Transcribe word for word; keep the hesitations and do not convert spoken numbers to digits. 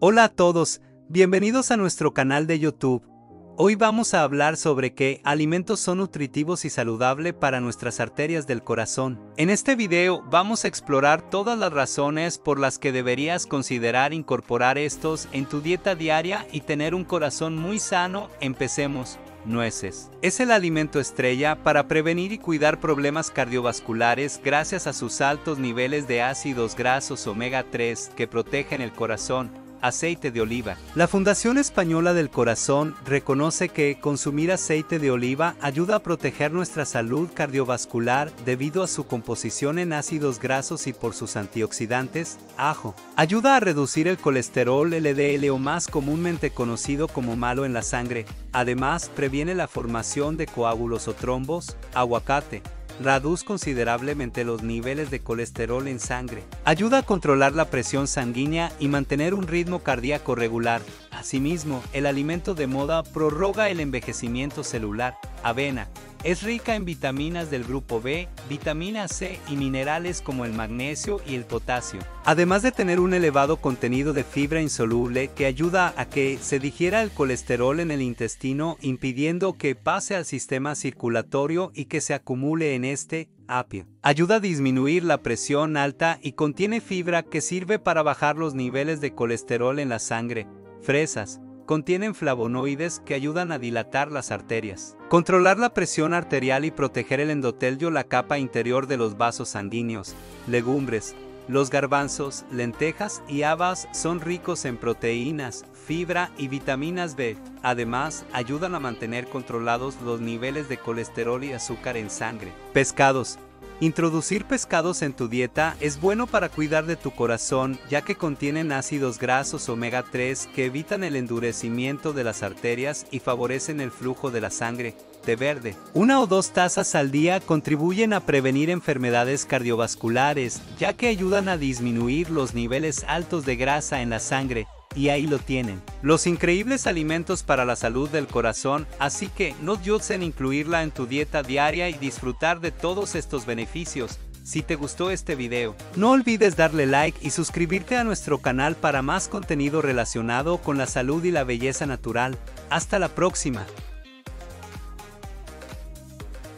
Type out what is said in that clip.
Hola a todos, bienvenidos a nuestro canal de YouTube. Hoy vamos a hablar sobre qué alimentos son nutritivos y saludables para nuestras arterias del corazón. En este video vamos a explorar todas las razones por las que deberías considerar incorporar estos en tu dieta diaria y tener un corazón muy sano. Empecemos. Nueces. Es el alimento estrella para prevenir y cuidar problemas cardiovasculares gracias a sus altos niveles de ácidos grasos omega tres que protegen el corazón. Aceite de oliva. La Fundación Española del Corazón reconoce que consumir aceite de oliva ayuda a proteger nuestra salud cardiovascular debido a su composición en ácidos grasos y por sus antioxidantes. Ajo. Ayuda a reducir el colesterol L D L o más comúnmente conocido como malo en la sangre. Además, previene la formación de coágulos o trombos. Aguacate. Reduce considerablemente los niveles de colesterol en sangre. Ayuda a controlar la presión sanguínea y mantener un ritmo cardíaco regular. Asimismo, el alimento de moda prorroga el envejecimiento celular. Avena. Es rica en vitaminas del grupo B, vitamina C y minerales como el magnesio y el potasio. Además de tener un elevado contenido de fibra insoluble que ayuda a que se digiera el colesterol en el intestino, impidiendo que pase al sistema circulatorio y que se acumule en este. Apio. Ayuda a disminuir la presión alta y contiene fibra que sirve para bajar los niveles de colesterol en la sangre. Fresas. Contienen flavonoides que ayudan a dilatar las arterias, controlar la presión arterial y proteger el endotelio, la capa interior de los vasos sanguíneos. Legumbres. Los garbanzos, lentejas y habas son ricos en proteínas, fibra y vitaminas B. Además, ayudan a mantener controlados los niveles de colesterol y azúcar en sangre. Pescados. Introducir pescados en tu dieta es bueno para cuidar de tu corazón, ya que contienen ácidos grasos omega tres que evitan el endurecimiento de las arterias y favorecen el flujo de la sangre. Té verde. Una o dos tazas al día contribuyen a prevenir enfermedades cardiovasculares, ya que ayudan a disminuir los niveles altos de grasa en la sangre. Y ahí lo tienen, los increíbles alimentos para la salud del corazón, así que no dudes en incluirla en tu dieta diaria y disfrutar de todos estos beneficios. Si te gustó este video, no olvides darle like y suscribirte a nuestro canal para más contenido relacionado con la salud y la belleza natural. Hasta la próxima.